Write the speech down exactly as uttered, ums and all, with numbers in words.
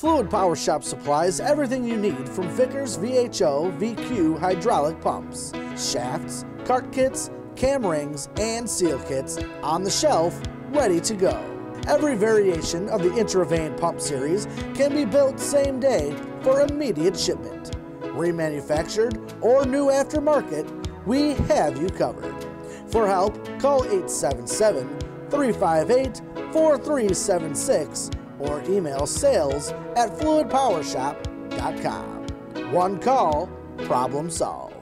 Fluid Power Shop supplies everything you need from Vickers V H O V Q hydraulic pumps, shafts, cart kits, cam rings, and seal kits on the shelf, ready to go. Every variation of the Intravane pump series can be built same day for immediate shipment. Remanufactured or new aftermarket, we have you covered. For help, call eight seven seven, three five eight, four three seven six or email sales at Fluid Power Shop dot com. One call, problem solved.